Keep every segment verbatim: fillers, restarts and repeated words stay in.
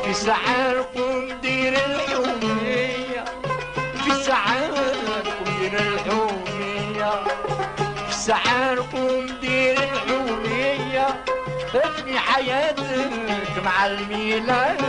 في سعاركم دير الحومية، في سعاركم دير الحومية، في سعاركم دير الحومية، افني حياتك مع الميلاد.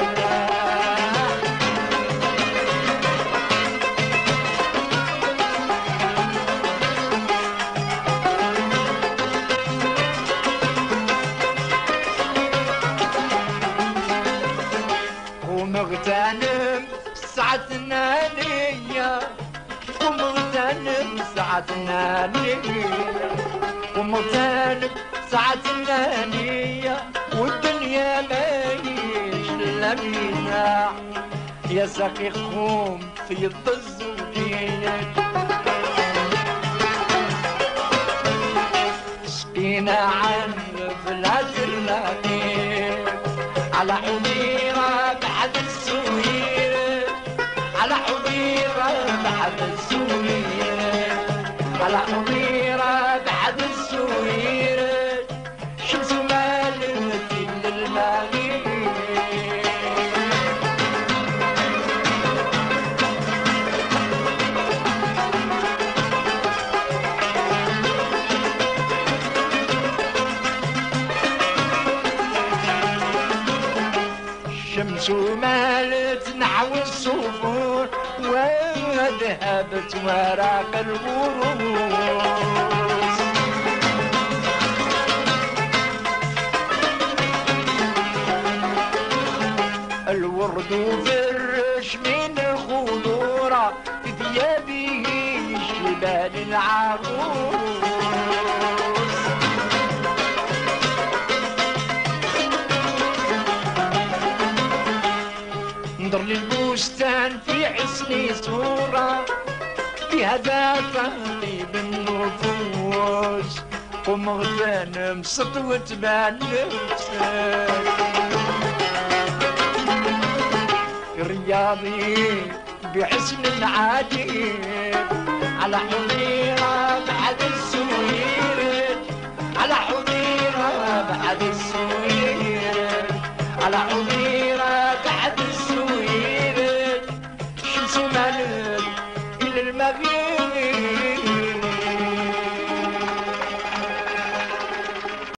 ومغتنم ساعتنا ليا، ومغتنم ساعتنا ليا، ومغتنم ساعتنا ليا، والدنيا ماهيش الا بينا يا ساقي خوم في يد الزوجية. سقينا عن بلاد اللاقين على حميرة بعد السوير، على حميرة بعد السوير، على حميرة بعد السوير، شمس مالت للمغيب. الشمس مالت نحو الصفور، وذهبت وراق البروس. الورد فرش من الخضورة في ثيابه شبال العروس. انظر للبستان في حسن صورة فيها ذات طيب النفوس، ومغتنم سطوة بان نفسك رياضي بحسن عجيب، على حميرة بعد السوير، على حميرة بعد السوير، على حميرة بعد السوير، شمس مالت إلى المغيب.